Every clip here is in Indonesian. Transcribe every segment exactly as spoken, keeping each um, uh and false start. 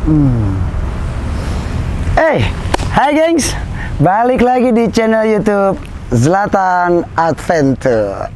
Hmm. Eh, hey, hai gengs, balik lagi di channel YouTube Zlatan Adventure.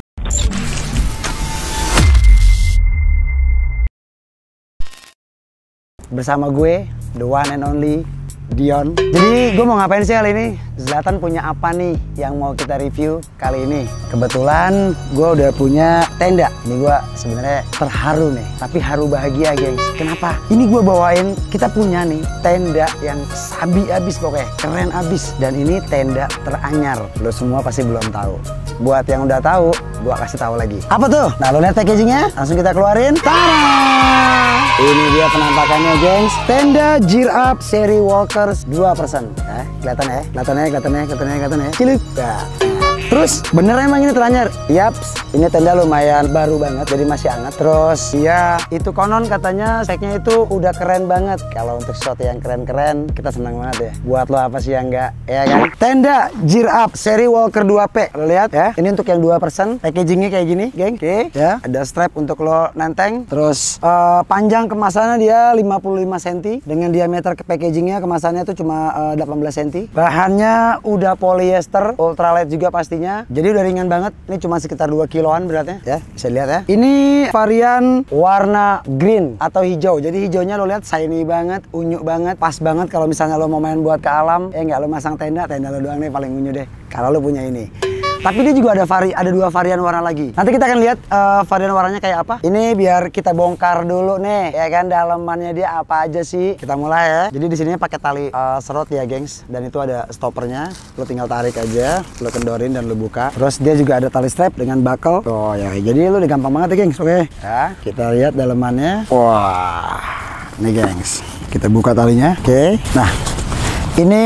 Bersama gue, the one and only Dion. Jadi gue mau ngapain sih kali ini? Zlatan punya apa nih yang mau kita review kali ini? Kebetulan gue udah punya tenda. Ini gue sebenarnya terharu nih, tapi haru bahagia gengs. Kenapa? Ini gue bawain, kita punya nih tenda yang sabi abis pokoknya, keren abis. Dan ini tenda teranyar. Lo semua pasti belum tahu. Buat yang udah tahu, gue kasih tahu lagi. Apa tuh? Nah lo lihat packagingnya? Langsung kita keluarin. Tada! Ini dia penampakannya gengs. Tenda Gear Up seri Walkers dua persen. Nah, kelihatan ya? Kelihatan ya? Kelihatan ya? Kelihatan ya? Kelihatan ya? Cilik. Nah. Terus bener emang ini teranyar? Yaps, ini tenda lumayan baru banget, jadi masih hangat. Terus ya itu konon katanya speknya itu udah keren banget. Kalau untuk shot yang keren-keren, kita senang banget ya. Buat lo apa sih yang enggak, ya kan? Tenda Gear Up seri Walker dua P. Lo lihat ya, ini untuk yang dua persen. Packagingnya kayak gini, geng. Oke, ya. Ada strap untuk lo nenteng. Terus uh, panjang kemasannya dia lima puluh lima sentimeter. Dengan diameter ke packagingnya kemasannya itu cuma uh, delapan belas sentimeter. Bahannya udah polyester, ultralight juga pasti. Jadi udah ringan banget. Ini cuma sekitar dua kiloan beratnya ya. Bisa lihat ya. Ini varian warna green atau hijau. Jadi hijaunya lo lihat shiny banget, unyu banget, pas banget kalau misalnya lo mau main buat ke alam. Ya nggak lo masang tenda, tenda lo doang nih paling unyu deh. Kalau lo punya ini. Tapi dia juga ada vari, ada dua varian warna lagi. Nanti kita akan lihat uh, varian warnanya kayak apa. Ini biar kita bongkar dulu nih, ya kan, dalamannya dia apa aja sih. Kita mulai ya. Jadi di sini pakai tali uh, serot ya, gengs. Dan itu ada stoppernya. Lo tinggal tarik aja, lo kendorin dan lo buka. Terus dia juga ada tali strap dengan buckle. Oh ya, jadi lo udah gampang banget ya, gengs. Oke. Ya, kita lihat dalamannya. Wah, nih, gengs. Kita buka talinya. Oke. Nah, ini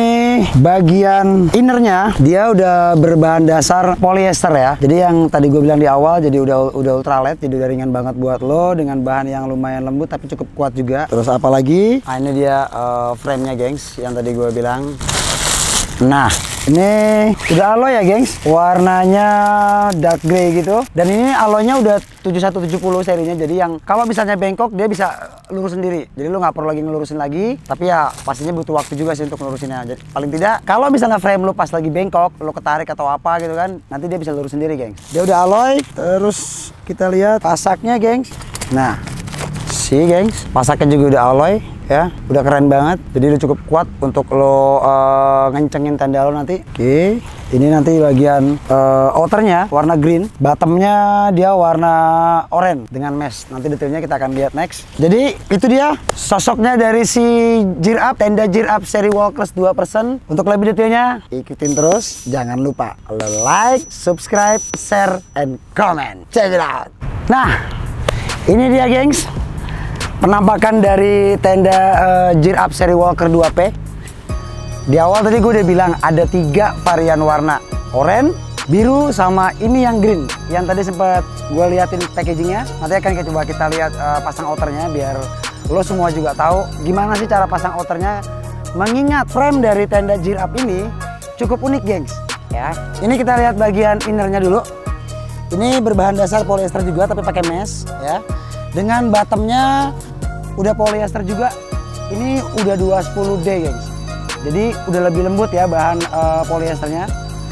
bagian innernya dia udah berbahan dasar polyester ya. Jadi yang tadi gue bilang di awal, jadi udah udah ultralight, jadi udah ringan banget buat lo, dengan bahan yang lumayan lembut tapi cukup kuat juga. Terus apa lagi? Nah, ini dia uh, frame-nya, gengs, yang tadi gue bilang. Nah, ini udah alloy ya, gengs. Warnanya dark grey gitu. Dan ini alloynya udah tujuh satu tujuh nol serinya. Jadi yang kalau misalnya bengkok dia bisa lurus sendiri. Jadi lu nggak perlu lagi ngelurusin lagi. Tapi ya pastinya butuh waktu juga sih untuk ngelurusinnya. Jadi paling tidak kalau misalnya frame lu pas lagi bengkok, lu ketarik atau apa gitu kan, nanti dia bisa lurus sendiri, gengs. Dia udah alloy. Terus kita lihat pasaknya, gengs. Nah, sih, gengs, pasaknya juga udah alloy. Ya, udah keren banget. Jadi udah cukup kuat untuk lo uh, ngencengin tenda lo nanti. Oke, ini nanti bagian uh, outernya warna green, bottomnya dia warna oranye dengan mesh. Nanti detailnya kita akan lihat next. Jadi itu dia sosoknya dari si Gear Up, tenda Gear Up seri Walkers dua persen. Untuk lebih detailnya ikutin terus. Jangan lupa like, subscribe, share, and comment. Check it out. Nah, ini dia, gengs, penampakan dari tenda uh, Gear Up seri Walker dua P. Di awal tadi gue udah bilang ada tiga varian warna, oranye, biru, sama ini yang green. Yang tadi sempat gue liatin packagingnya. Nanti akan kita coba kita lihat uh, pasang outernya biar lo semua juga tahu gimana sih cara pasang outernya. Mengingat frame dari tenda Gear Up ini cukup unik, gengs. Ya, ini kita lihat bagian innernya dulu. Ini berbahan dasar polyester juga tapi pakai mesh ya. Dengan bottomnya udah polyester juga. Ini udah dua sepuluh D, gengs. Jadi udah lebih lembut ya bahan uh, polyesternya.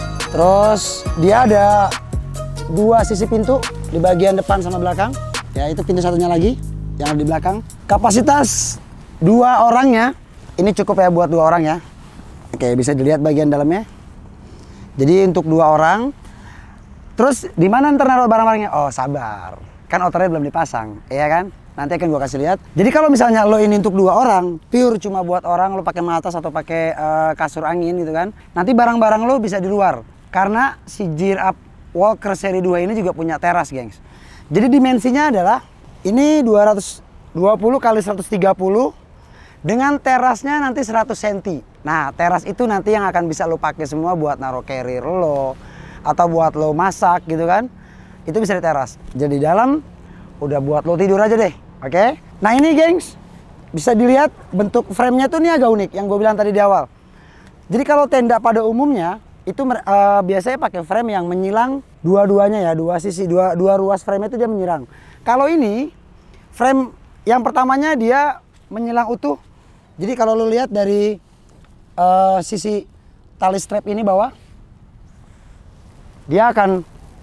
Terus dia ada dua sisi pintu di bagian depan sama belakang. Ya, itu pintu satunya lagi yang ada di belakang. Kapasitas dua orangnya ini cukup ya buat dua orang ya. Oke, bisa dilihat bagian dalamnya. Jadi untuk dua orang. Terus di mana ntar naruh barang-barangnya? Oh, sabar. Kan outernya belum dipasang, ya kan? Nanti akan gue kasih lihat. Jadi kalau misalnya lo ini untuk dua orang, pure cuma buat orang, lo pakai matas atau pakai uh, kasur angin gitu kan. Nanti barang-barang lo bisa di luar. Karena si Gear Up Walker seri dua ini juga punya teras, gengs. Jadi dimensinya adalah ini dua ratus dua puluh kali seratus tiga puluh dengan terasnya nanti seratus sentimeter. Nah, teras itu nanti yang akan bisa lo pakai semua buat naruh carrier lo atau buat lo masak gitu kan. Itu bisa di teras. Jadi dalam udah buat lo tidur aja deh. Oke. Okay? Nah, ini, gengs, bisa dilihat bentuk frame-nya tuh nih agak unik yang gue bilang tadi di awal. Jadi kalau tenda pada umumnya itu uh, biasanya pakai frame yang menyilang dua-duanya ya, dua sisi, dua dua ruas frame itu dia menyerang. Kalau ini frame yang pertamanya dia menyilang utuh Jadi kalau lu lihat dari uh, sisi tali strap ini bawah, dia akan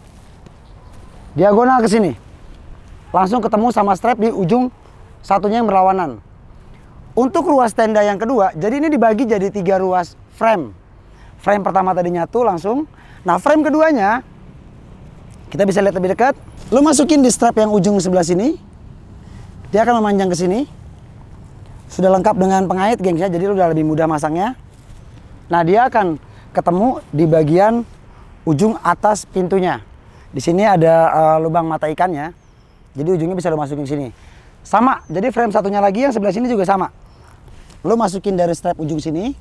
diagonal ke sini. Langsung ketemu sama strap di ujung satunya yang berlawanan. Untuk ruas tenda yang kedua, jadi ini dibagi jadi tiga ruas frame. Frame pertama tadi nyatu langsung. Nah, frame keduanya kita bisa lihat lebih dekat. Lu masukin di strap yang ujung sebelah sini. Dia akan memanjang ke sini. Sudah lengkap dengan pengait, gengs ya. Jadi lu udah lebih mudah masangnya. Nah, dia akan ketemu di bagian ujung atas pintunya. Di sini ada uh, lubang mata ikannya. Jadi ujungnya bisa lu masukin sini. Sama, jadi frame satunya lagi yang sebelah sini juga sama. Lu masukin dari strap ujung sini.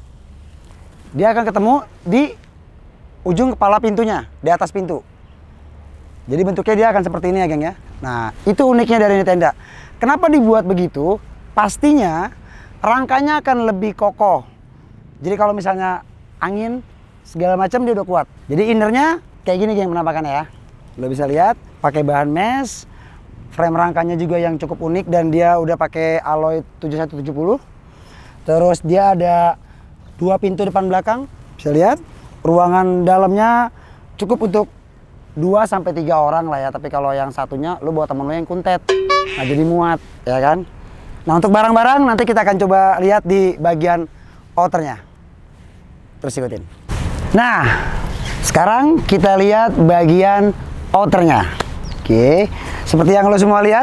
Dia akan ketemu di ujung kepala pintunya, di atas pintu. Jadi bentuknya dia akan seperti ini ya, geng ya. Nah, itu uniknya dari ini tenda. Kenapa dibuat begitu? Pastinya rangkanya akan lebih kokoh. Jadi kalau misalnya angin segala macam dia udah kuat. Jadi innernya kayak gini geng penampakannya ya. Lo bisa lihat pakai bahan mesh. Frame rangkanya juga yang cukup unik dan dia udah pakai alloy tujuh satu tujuh nol. Terus dia ada dua pintu depan belakang. Bisa lihat ruangan dalamnya cukup untuk dua sampai tiga orang lah ya. Tapi kalau yang satunya lu bawa temen lu yang kuntet. Nah, jadi muat ya kan. Nah, untuk barang-barang nanti kita akan coba lihat di bagian outernya. Terus ikutin. Nah, sekarang kita lihat bagian outernya. Oke, seperti yang lo semua lihat,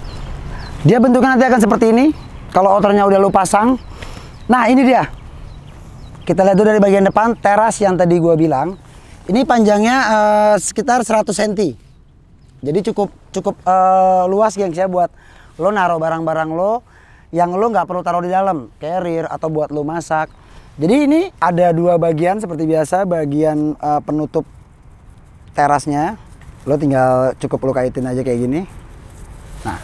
dia bentuknya nanti akan seperti ini. Kalau outernya udah lo pasang. Nah, ini dia. Kita lihat dulu dari bagian depan, teras yang tadi gua bilang. Ini panjangnya uh, sekitar seratus sentimeter. Jadi cukup cukup uh, luas gengs ya buat lo naruh barang-barang lo yang lo nggak perlu taruh di dalam, carrier atau buat lo masak. Jadi ini ada dua bagian seperti biasa, bagian uh, penutup terasnya. Lo tinggal cukup lo kaitin aja kayak gini. Nah,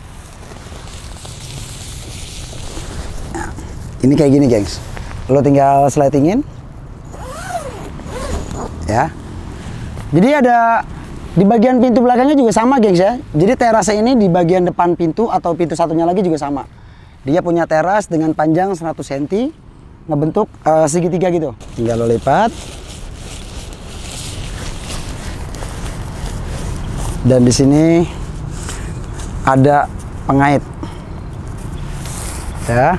nah ini kayak gini gengs. Lo tinggal slidingin ya. Jadi ada di bagian pintu belakangnya juga sama gengs ya. Jadi terasnya ini di bagian depan pintu atau pintu satunya lagi juga sama. Dia punya teras dengan panjang seratus sentimeter, ngebentuk uh, segitiga gitu. Tinggal lo lipat. Dan di sini ada pengait. Ya.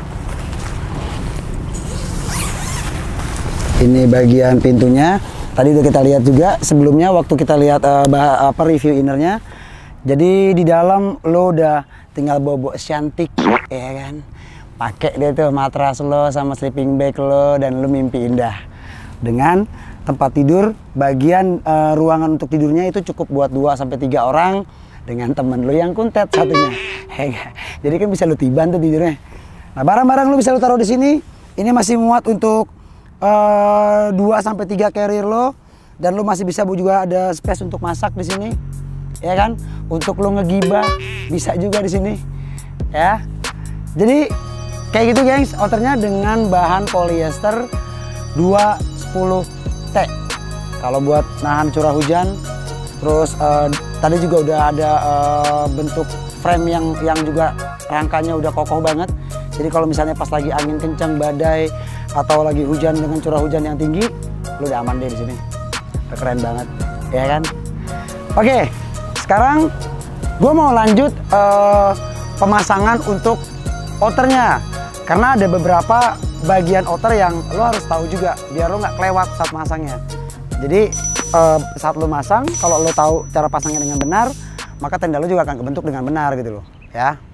Ini bagian pintunya. Tadi udah kita lihat juga sebelumnya waktu kita lihat uh, bah, apa review innernya. Jadi di dalam lo udah tinggal bobo cantik ya kan. Pakai deh tuh matras lo sama sleeping bag lo dan lo mimpi indah. Dengan tempat tidur bagian uh, ruangan untuk tidurnya itu cukup buat dua sampai tiga orang dengan temen lo yang kuntet satunya. Jadi kan bisa lo tiban tuh tidurnya. Nah, barang-barang lo bisa lo taruh di sini. Ini masih muat untuk uh, dua sampai tiga carrier lo dan lo masih bisa juga ada space untuk masak di sini. Ya kan? Untuk lo ngegibah bisa juga di sini. Ya. Jadi kayak gitu gengs, outernya dengan bahan polyester dua sepuluh T. Kalau buat nahan curah hujan, terus uh, tadi juga udah ada uh, bentuk frame yang yang juga rangkanya udah kokoh banget. Jadi kalau misalnya pas lagi angin kencang, badai atau lagi hujan dengan curah hujan yang tinggi, lu udah aman deh di sini. Keren banget, ya kan? Oke, sekarang gue mau lanjut uh, pemasangan untuk outernya, karena ada beberapa bagian outer yang lo harus tahu juga biar lo nggak kelewat saat masangnya. Jadi uh, saat lo masang, kalau lo tahu cara pasangnya dengan benar, maka tenda lo juga akan kebentuk dengan benar gitu loh, ya.